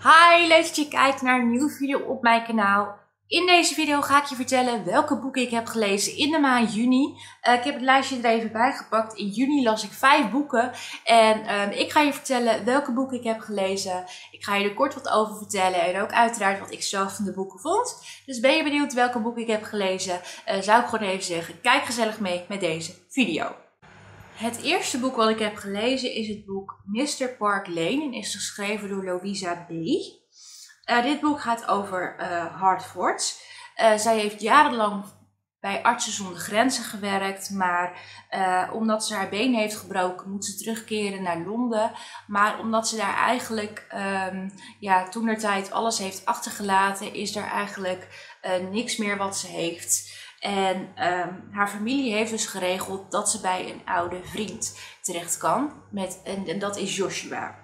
Hi, leuk dat je kijkt naar een nieuwe video op mijn kanaal. In deze video ga ik je vertellen welke boeken ik heb gelezen in de maand juni. Ik heb het lijstje er even bij gepakt. In juni las ik 5 boeken en ik ga je vertellen welke boeken ik heb gelezen. Ik ga je er kort wat over vertellen en ook uiteraard wat ik zelf van de boeken vond. Dus ben je benieuwd welke boeken ik heb gelezen, zou ik gewoon even zeggen, kijk gezellig mee met deze video. Het eerste boek wat ik heb gelezen is het boek Mr. Park Lane en is geschreven door Louisa B. Dit boek gaat over Hartford. Zij heeft jarenlang bij Artsen zonder Grenzen gewerkt, maar omdat ze haar been heeft gebroken moet ze terugkeren naar Londen. Maar omdat ze daar eigenlijk toentertijd alles heeft achtergelaten, is er eigenlijk niks meer wat ze heeft. En haar familie heeft dus geregeld dat ze bij een oude vriend terecht kan. En dat is Joshua.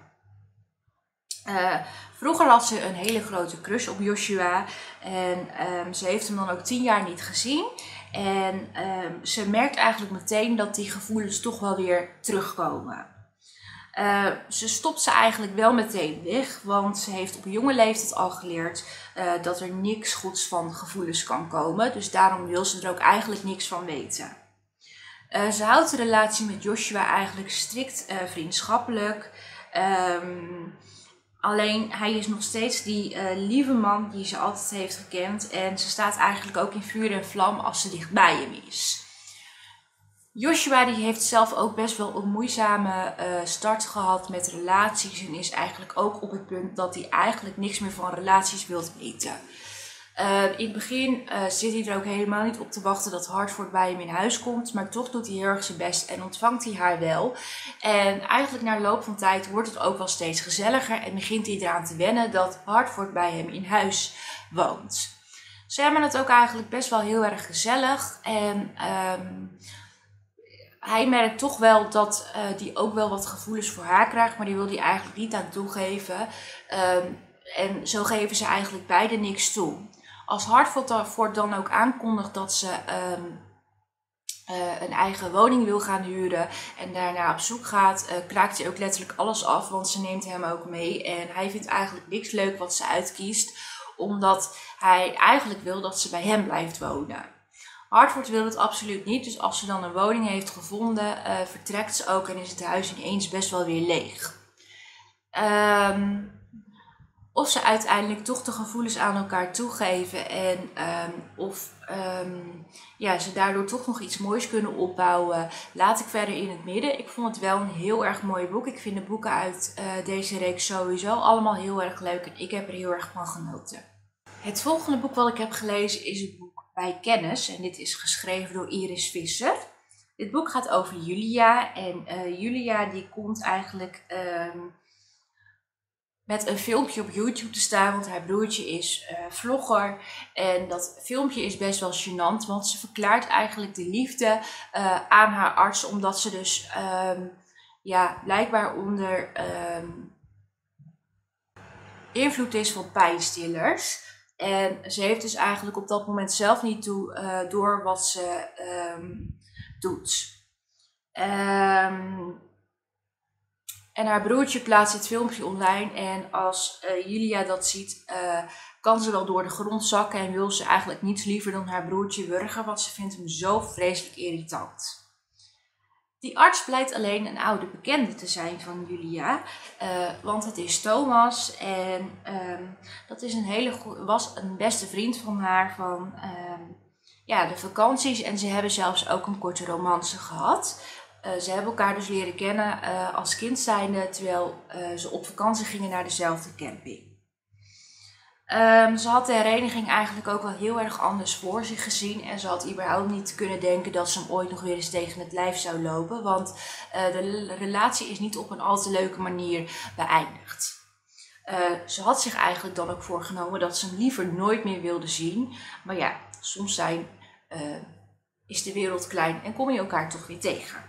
Vroeger had ze een hele grote crush op Joshua. En ze heeft hem dan ook 10 jaar niet gezien. En ze merkt eigenlijk meteen dat die gevoelens toch wel weer terugkomen. Ze stopt ze eigenlijk wel meteen weg, want ze heeft op jonge leeftijd al geleerd dat er niks goeds van gevoelens kan komen. Dus daarom wil ze er ook eigenlijk niks van weten. Ze houdt de relatie met Joshua eigenlijk strikt vriendschappelijk. Alleen hij is nog steeds die lieve man die ze altijd heeft gekend. En ze staat eigenlijk ook in vuur en vlam als ze dichtbij hem is. Joshua die heeft zelf ook best wel een moeizame start gehad met relaties. En is eigenlijk ook op het punt dat hij eigenlijk niks meer van relaties wil weten. In het begin zit hij er ook helemaal niet op te wachten dat Hartford bij hem in huis komt. Maar toch doet hij heel erg zijn best en ontvangt hij haar wel. En eigenlijk na de loop van tijd wordt het ook wel steeds gezelliger. En begint hij eraan te wennen dat Hartford bij hem in huis woont. Ze hebben het ook eigenlijk best wel heel erg gezellig. En hij merkt toch wel dat hij ook wel wat gevoelens voor haar krijgt. Maar die wil hij eigenlijk niet aan toegeven. En zo geven ze eigenlijk beide niks toe. Als Hartford dan ook aankondigt dat ze een eigen woning wil gaan huren en daarna op zoek gaat, kraakt hij ook letterlijk alles af, want ze neemt hem ook mee. En hij vindt eigenlijk niks leuk wat ze uitkiest, omdat hij eigenlijk wil dat ze bij hem blijft wonen. Hartford wil het absoluut niet, dus als ze dan een woning heeft gevonden, vertrekt ze ook en is het huis ineens best wel weer leeg. Of ze uiteindelijk toch de gevoelens aan elkaar toegeven en ze daardoor toch nog iets moois kunnen opbouwen, laat ik verder in het midden. Ik vond het wel een heel erg mooi boek. Ik vind de boeken uit deze reeks sowieso allemaal heel erg leuk en ik heb er heel erg van genoten. Het volgende boek wat ik heb gelezen is het boek Bij Kennis en dit is geschreven door Iris Visser. Dit boek gaat over Julia en Julia die komt eigenlijk met een filmpje op YouTube te staan, want haar broertje is vlogger. En dat filmpje is best wel gênant, want ze verklaart eigenlijk de liefde aan haar arts, omdat ze dus blijkbaar onder invloed is van pijnstillers. En ze heeft dus eigenlijk op dat moment zelf niet door wat ze doet. En haar broertje plaatst het filmpje online en als Julia dat ziet, kan ze wel door de grond zakken en wil ze eigenlijk niets liever dan haar broertje wurgen, want ze vindt hem zo vreselijk irritant. Die arts blijkt alleen een oude bekende te zijn van Julia, want het is Thomas en dat is was een beste vriend van haar van de vakanties en ze hebben zelfs ook een korte romance gehad. Ze hebben elkaar dus leren kennen als kind zijnde, terwijl ze op vakantie gingen naar dezelfde camping. Ze had de hereniging eigenlijk ook wel heel erg anders voor zich gezien. En ze had überhaupt niet kunnen denken dat ze hem ooit nog weer eens tegen het lijf zou lopen. Want de relatie is niet op een al te leuke manier beëindigd. Ze had zich eigenlijk dan ook voorgenomen dat ze hem liever nooit meer wilde zien. Maar ja, soms is de wereld klein en kom je elkaar toch weer tegen.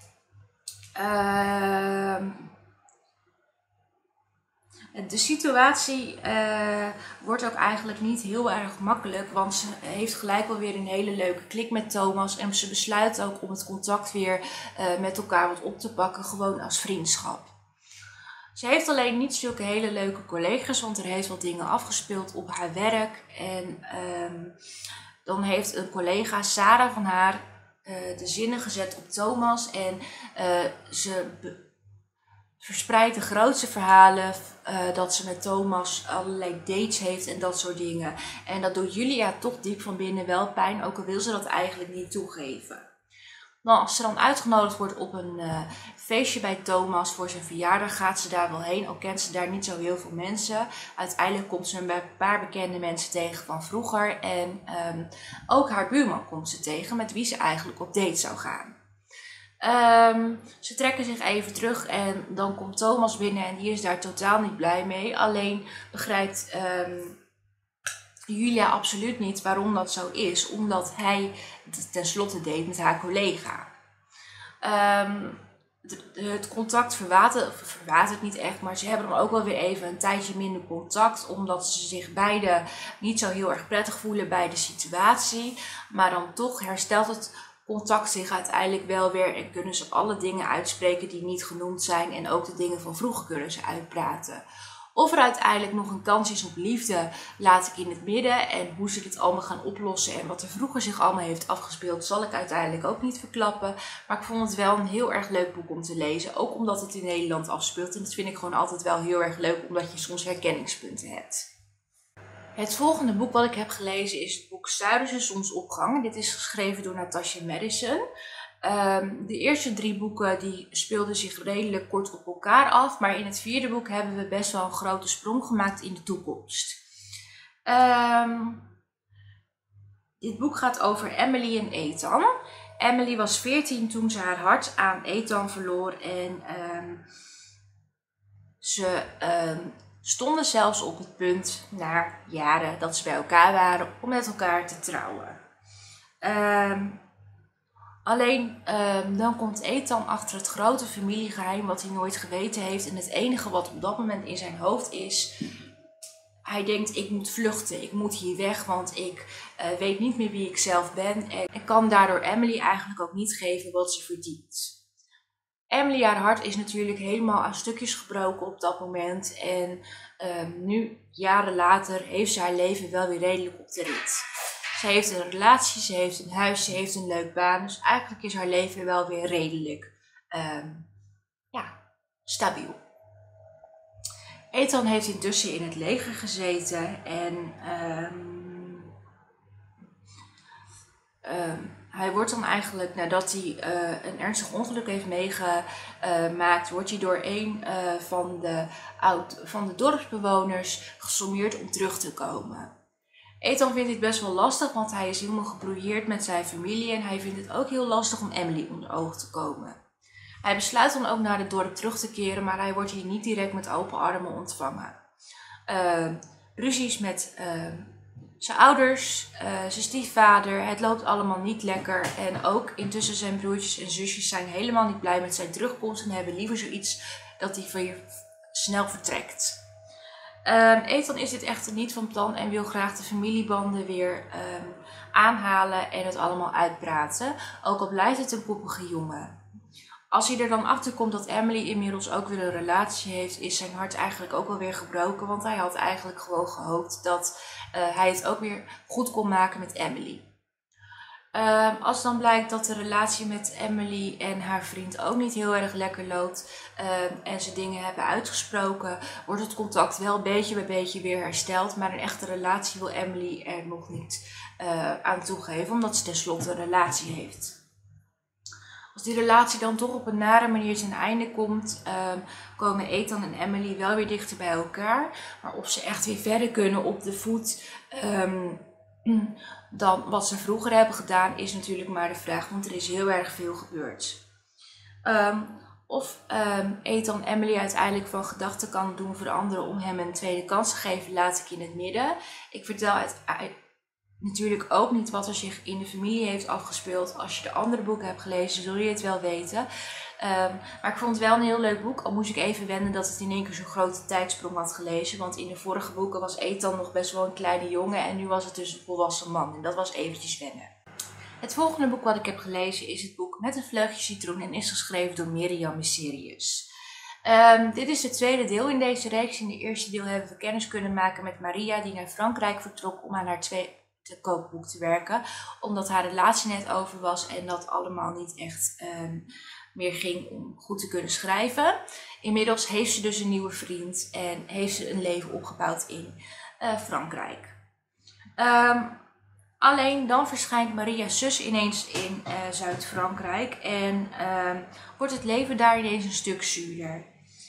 De situatie wordt ook eigenlijk niet heel erg makkelijk, want ze heeft gelijk wel weer een hele leuke klik met Thomas. En ze besluit ook om het contact weer met elkaar wat op te pakken, gewoon als vriendschap. Ze heeft alleen niet zulke hele leuke collega's, want er heeft wat dingen afgespeeld op haar werk. En dan heeft een collega, Sarah van haar, de zinnen gezet op Thomas. En ze verspreidt de grootste verhalen dat ze met Thomas allerlei dates heeft en dat soort dingen. En dat doet Julia toch diep van binnen wel pijn, ook al wil ze dat eigenlijk niet toegeven. Nou, als ze dan uitgenodigd wordt op een feestje bij Thomas voor zijn verjaardag, gaat ze daar wel heen. Al kent ze daar niet zo heel veel mensen. Uiteindelijk komt ze een paar bekende mensen tegen van vroeger. En ook haar buurman komt ze tegen, met wie ze eigenlijk op date zou gaan. Ze trekken zich even terug en dan komt Thomas binnen en die is daar totaal niet blij mee. Alleen begrijpt Julia absoluut niet waarom dat zo is, omdat hij tenslotte deed met haar collega. Het contact verwatert niet echt, maar ze hebben dan ook wel weer even een tijdje minder contact, omdat ze zich beide niet zo heel erg prettig voelen bij de situatie. Maar dan toch herstelt het contact zich uiteindelijk wel weer en kunnen ze alle dingen uitspreken die niet genoemd zijn en ook de dingen van vroeger kunnen ze uitpraten. Of er uiteindelijk nog een kans is op liefde, laat ik in het midden. En hoe ze dit allemaal gaan oplossen en wat er vroeger zich allemaal heeft afgespeeld, zal ik uiteindelijk ook niet verklappen. Maar ik vond het wel een heel erg leuk boek om te lezen. Ook omdat het in Nederland afspeelt. En dat vind ik gewoon altijd wel heel erg leuk, omdat je soms herkenningspunten hebt. Het volgende boek wat ik heb gelezen is het boek Zuiderse Zonsopgang. Dit is geschreven door Natasha Madison. De eerste 3 boeken die speelden zich redelijk kort op elkaar af, maar in het 4e boek hebben we best wel een grote sprong gemaakt in de toekomst. Dit boek gaat over Emily en Ethan. Emily was 14 toen ze haar hart aan Ethan verloor en ze stonden zelfs op het punt, na jaren dat ze bij elkaar waren, om met elkaar te trouwen. Alleen dan komt Ethan achter het grote familiegeheim wat hij nooit geweten heeft. En het enige wat op dat moment in zijn hoofd is, hij denkt ik moet vluchten, ik moet hier weg, want ik weet niet meer wie ik zelf ben. En ik kan daardoor Emily eigenlijk ook niet geven wat ze verdient. Emily, haar hart is natuurlijk helemaal aan stukjes gebroken op dat moment. En nu, jaren later, heeft ze haar leven wel weer redelijk op de rit. Ze heeft een relatie, ze heeft een huis, ze heeft een leuk baan. Dus eigenlijk is haar leven wel weer redelijk stabiel. Ethan heeft intussen in het leger gezeten en hij wordt dan eigenlijk, nadat hij een ernstig ongeluk heeft meegemaakt, wordt hij door een van de dorpsbewoners gesommeerd om terug te komen. Ethan vindt dit best wel lastig, want hij is helemaal gebrouilleerd met zijn familie en hij vindt het ook heel lastig om Emily onder ogen te komen. Hij besluit dan ook naar het dorp terug te keren, maar hij wordt hier niet direct met open armen ontvangen. Ruzies met zijn ouders, zijn stiefvader, het loopt allemaal niet lekker. En ook intussen zijn broertjes en zusjes zijn helemaal niet blij met zijn terugkomst en hebben liever zoiets dat hij weer snel vertrekt. Ethan is dit echter niet van plan en wil graag de familiebanden weer aanhalen en het allemaal uitpraten. Ook al blijft het een poppige jongen. Als hij er dan achter komt dat Emily inmiddels ook weer een relatie heeft, is zijn hart eigenlijk ook wel weer gebroken. Want hij had eigenlijk gewoon gehoopt dat hij het ook weer goed kon maken met Emily. Als dan blijkt dat de relatie met Emily en haar vriend ook niet heel erg lekker loopt en ze dingen hebben uitgesproken, wordt het contact wel beetje bij beetje weer hersteld. Maar een echte relatie wil Emily er nog niet aan toegeven, omdat ze tenslotte een relatie heeft. Als die relatie dan toch op een nare manier ten einde komt, komen Ethan en Emily wel weer dichter bij elkaar. Maar of ze echt weer verder kunnen op de voet dan wat ze vroeger hebben gedaan, is natuurlijk maar de vraag, want er is heel erg veel gebeurd. Of Ethan Emily uiteindelijk van gedachten kan doen veranderen om hem een tweede kans te geven, laat ik in het midden. Ik vertel natuurlijk ook niet wat er zich in de familie heeft afgespeeld. Als je de andere boeken hebt gelezen, zul je het wel weten. Maar ik vond het wel een heel leuk boek. Al moest ik even wennen dat het in één keer zo'n grote tijdsprong had gelezen. Want in de vorige boeken was Ethan nog best wel een kleine jongen. En nu was het dus een volwassen man. En dat was eventjes wennen. Het volgende boek wat ik heb gelezen is het boek Met een vleugje citroen. En is geschreven door Miriam Mysterius. Dit is het tweede deel in deze reeks. In het eerste deel hebben we kennis kunnen maken met Maria, die naar Frankrijk vertrok om aan haar tweede kookboek te werken. Omdat haar relatie net over was en dat allemaal niet echt meer ging om goed te kunnen schrijven. Inmiddels heeft ze dus een nieuwe vriend en heeft ze een leven opgebouwd in Frankrijk. Alleen dan verschijnt Maria's zus ineens in Zuid-Frankrijk en wordt het leven daar ineens een stuk zuurder.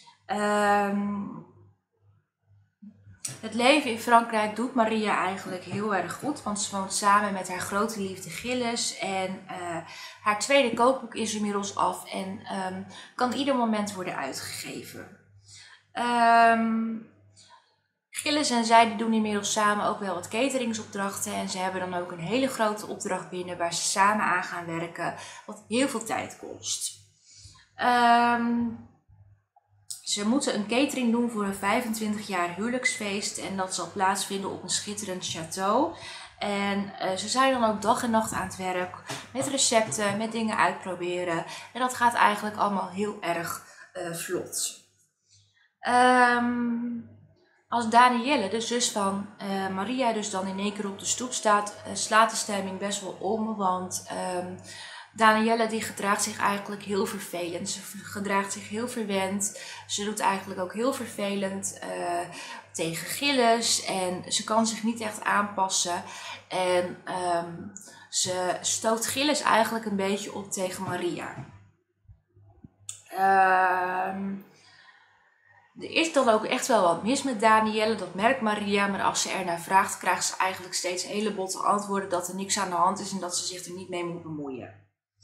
Het leven in Frankrijk doet Maria eigenlijk heel erg goed, want ze woont samen met haar grote liefde Gilles en haar tweede kookboek is inmiddels af en kan ieder moment worden uitgegeven. Gilles en zij doen inmiddels samen ook wel wat cateringsopdrachten en ze hebben dan ook een hele grote opdracht binnen waar ze samen aan gaan werken, wat heel veel tijd kost. Ze moeten een catering doen voor een 25-jarig huwelijksfeest en dat zal plaatsvinden op een schitterend château. En ze zijn dan ook dag en nacht aan het werk met recepten, met dingen uitproberen en dat gaat eigenlijk allemaal heel erg vlot. Als Danielle, de zus van Maria, dus dan in één keer op de stoep staat, slaat de stemming best wel om. Want Danielle die gedraagt zich eigenlijk heel vervelend. Ze gedraagt zich heel verwend. Ze doet eigenlijk ook heel vervelend tegen Gilles. En ze kan zich niet echt aanpassen. En ze stoot Gilles eigenlijk een beetje op tegen Maria. Er is dan ook echt wel wat mis met Danielle, dat merkt Maria, maar als ze ernaar vraagt, krijgt ze eigenlijk steeds hele botte antwoorden dat er niks aan de hand is en dat ze zich er niet mee moet bemoeien.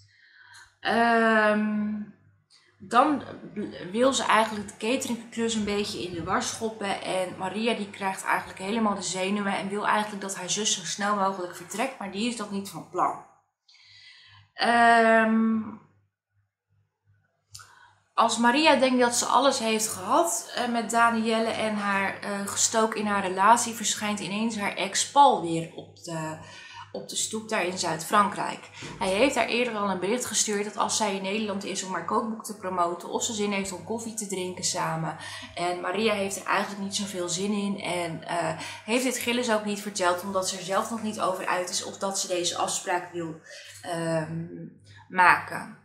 Dan wil ze eigenlijk de cateringklus een beetje in de war schoppen en Maria die krijgt eigenlijk helemaal de zenuwen en wil eigenlijk dat haar zus zo snel mogelijk vertrekt, maar die is dat niet van plan. Als Maria denkt dat ze alles heeft gehad met Danielle en haar gestook in haar relatie, verschijnt ineens haar ex Paul weer op de stoep daar in Zuid-Frankrijk. Hij heeft haar eerder al een bericht gestuurd dat als zij in Nederland is om haar kookboek te promoten, of ze zin heeft om koffie te drinken samen. En Maria heeft er eigenlijk niet zoveel zin in en heeft dit Gilles ook niet verteld, omdat ze er zelf nog niet over uit is of dat ze deze afspraak wil maken.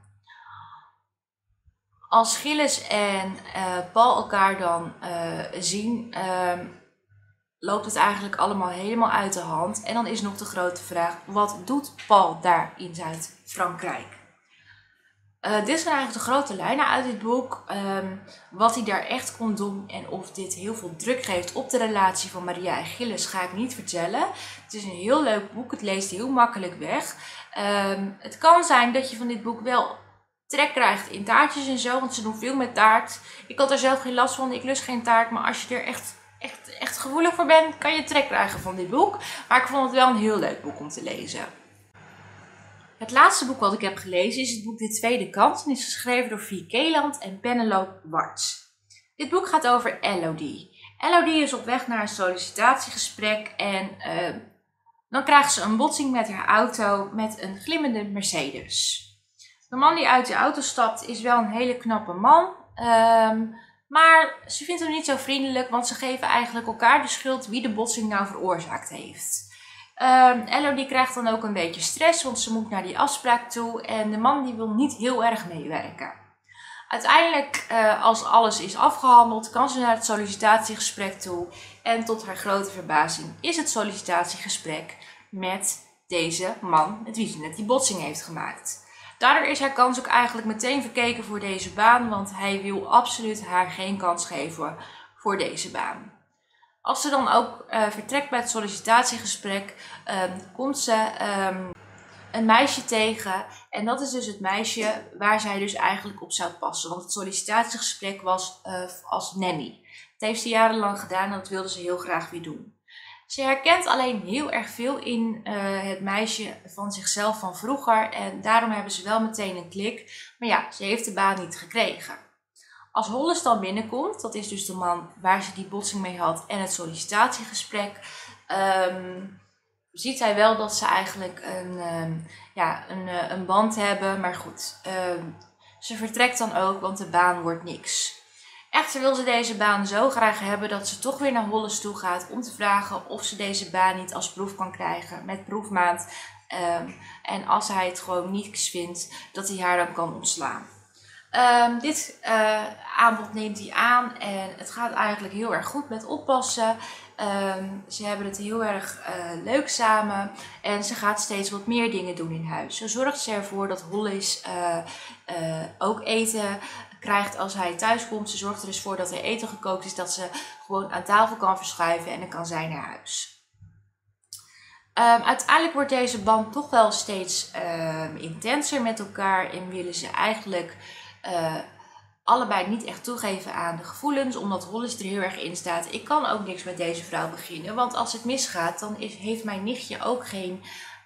Als Gilles en Paul elkaar dan zien, loopt het eigenlijk allemaal helemaal uit de hand. En dan is nog de grote vraag, wat doet Paul daar in Zuid-Frankrijk? Dit zijn eigenlijk de grote lijnen uit dit boek. Wat hij daar echt kon doen en of dit heel veel druk geeft op de relatie van Maria en Gilles ga ik niet vertellen. Het is een heel leuk boek, het leest heel makkelijk weg. Het kan zijn dat je van dit boek wel trek krijgt in taartjes en zo, want ze doen veel met taart. Ik had er zelf geen last van, ik lust geen taart, maar als je er echt gevoelig voor bent, kan je trek krijgen van dit boek. Maar ik vond het wel een heel leuk boek om te lezen. Het laatste boek wat ik heb gelezen is het boek De Tweede Kans en is geschreven door Vie Keeland en Penelope Warts. Dit boek gaat over Elodie. Elodie is op weg naar een sollicitatiegesprek en dan krijgt ze een botsing met haar auto met een glimmende Mercedes. De man die uit de auto stapt is wel een hele knappe man, maar ze vindt hem niet zo vriendelijk, want ze geven eigenlijk elkaar de schuld wie de botsing nou veroorzaakt heeft. Elodie krijgt dan ook een beetje stress, want ze moet naar die afspraak toe en de man die wil niet heel erg meewerken. Uiteindelijk, als alles is afgehandeld, kan ze naar het sollicitatiegesprek toe en tot haar grote verbazing is het sollicitatiegesprek met deze man met wie ze net die botsing heeft gemaakt. Daardoor is haar kans ook eigenlijk meteen verkeken voor deze baan, want hij wil absoluut haar geen kans geven voor deze baan. Als ze dan ook vertrekt bij het sollicitatiegesprek, komt ze een meisje tegen. En dat is dus het meisje waar zij dus eigenlijk op zou passen. Want het sollicitatiegesprek was als nanny. Dat heeft ze jarenlang gedaan en dat wilde ze heel graag weer doen. Ze herkent alleen heel erg veel in het meisje van zichzelf van vroeger. En daarom hebben ze wel meteen een klik. Maar ja, ze heeft de baan niet gekregen. Als Hollis dan binnenkomt, dat is dus de man waar ze die botsing mee had en het sollicitatiegesprek, ziet hij wel dat ze eigenlijk een band hebben. Maar goed, ze vertrekt dan ook, want de baan wordt niks. Echter wil ze deze baan zo graag hebben dat ze toch weer naar Hollis toe gaat om te vragen of ze deze baan niet als proef kan krijgen met proefmaand. En als hij het gewoon niets vindt, dat hij haar dan kan ontslaan. Dit aanbod neemt hij aan en het gaat eigenlijk heel erg goed met oppassen. Ze hebben het heel erg leuk samen en ze gaat steeds wat meer dingen doen in huis. Zo zorgt ze ervoor dat Hollis ook eten krijgt als hij thuis komt. Ze zorgt er dus voor dat er eten gekookt is, dat ze gewoon aan tafel kan verschuiven en dan kan zij naar huis. Uiteindelijk wordt deze band toch wel steeds intenser met elkaar en willen ze eigenlijk allebei niet echt toegeven aan de gevoelens, omdat Hollis er heel erg in staat. Ik kan ook niks met deze vrouw beginnen, want als het misgaat, dan heeft mijn nichtje ook geen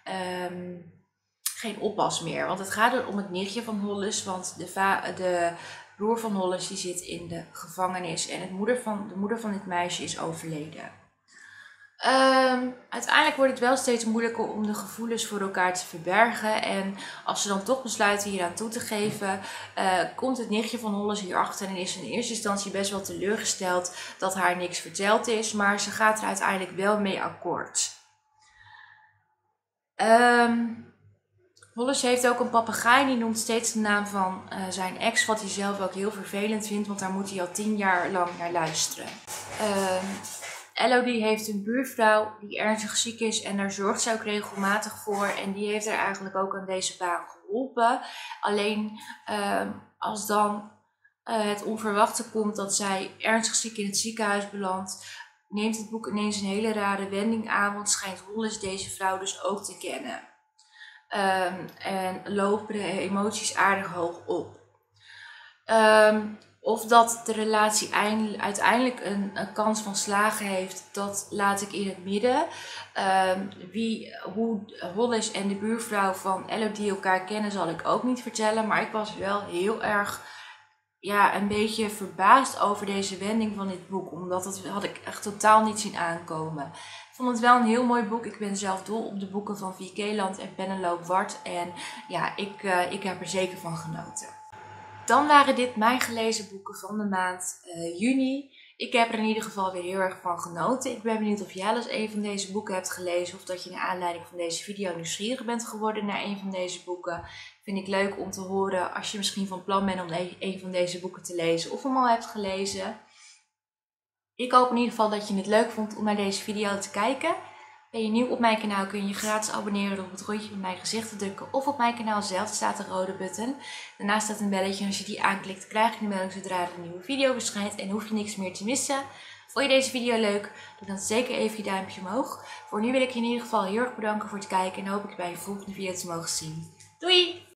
oppas meer. Want het gaat er om het nichtje van Hollis, want de broer van Hollis die zit in de gevangenis en de moeder van dit meisje is overleden. Uiteindelijk wordt het wel steeds moeilijker om de gevoelens voor elkaar te verbergen. En als ze dan toch besluiten hier aan toe te geven, komt het nichtje van Hollis hierachter en is in eerste instantie best wel teleurgesteld dat haar niks verteld is. Maar ze gaat er uiteindelijk wel mee akkoord. Hollis heeft ook een papegaai, die noemt steeds de naam van zijn ex, wat hij zelf ook heel vervelend vindt, want daar moet hij al 10 jaar lang naar luisteren. Elodie heeft een buurvrouw die ernstig ziek is en daar zorgt ze ook regelmatig voor. En die heeft er eigenlijk ook aan deze baan geholpen. Alleen als dan het onverwachte komt dat zij ernstig ziek in het ziekenhuis belandt, neemt het boek ineens een hele rare wending aan. Want schijnt Hollis deze vrouw dus ook te kennen. En lopen de emoties aardig hoog op. Of dat de relatie uiteindelijk een kans van slagen heeft, dat laat ik in het midden. Hoe Hollis en de buurvrouw van Elodie elkaar kennen, zal ik ook niet vertellen. Maar ik was wel heel erg een beetje verbaasd over deze wending van dit boek. Omdat dat had ik echt totaal niet zien aankomen. Ik vond het wel een heel mooi boek. Ik ben zelf dol op de boeken van V. Keeland en Penelope Ward. En ja, ik heb er zeker van genoten. Dan waren dit mijn gelezen boeken van de maand juni. Ik heb er in ieder geval weer heel erg van genoten. Ik ben benieuwd of jij al eens een van deze boeken hebt gelezen. Of dat je naar aanleiding van deze video nieuwsgierig bent geworden naar een van deze boeken. Vind ik leuk om te horen als je misschien van plan bent om een van deze boeken te lezen. Of hem al hebt gelezen. Ik hoop in ieder geval dat je het leuk vond om naar deze video te kijken. Ben je nieuw op mijn kanaal kun je je gratis abonneren door op het rondje met mijn gezicht te drukken. Of op mijn kanaal zelf staat een rode button. Daarnaast staat een belletje en als je die aanklikt krijg je een melding zodra er een nieuwe video verschijnt. En hoef je niks meer te missen. Vond je deze video leuk? Doe dan zeker even je duimpje omhoog. Voor nu wil ik je in ieder geval heel erg bedanken voor het kijken en hoop ik je bij een volgende video te mogen zien. Doei!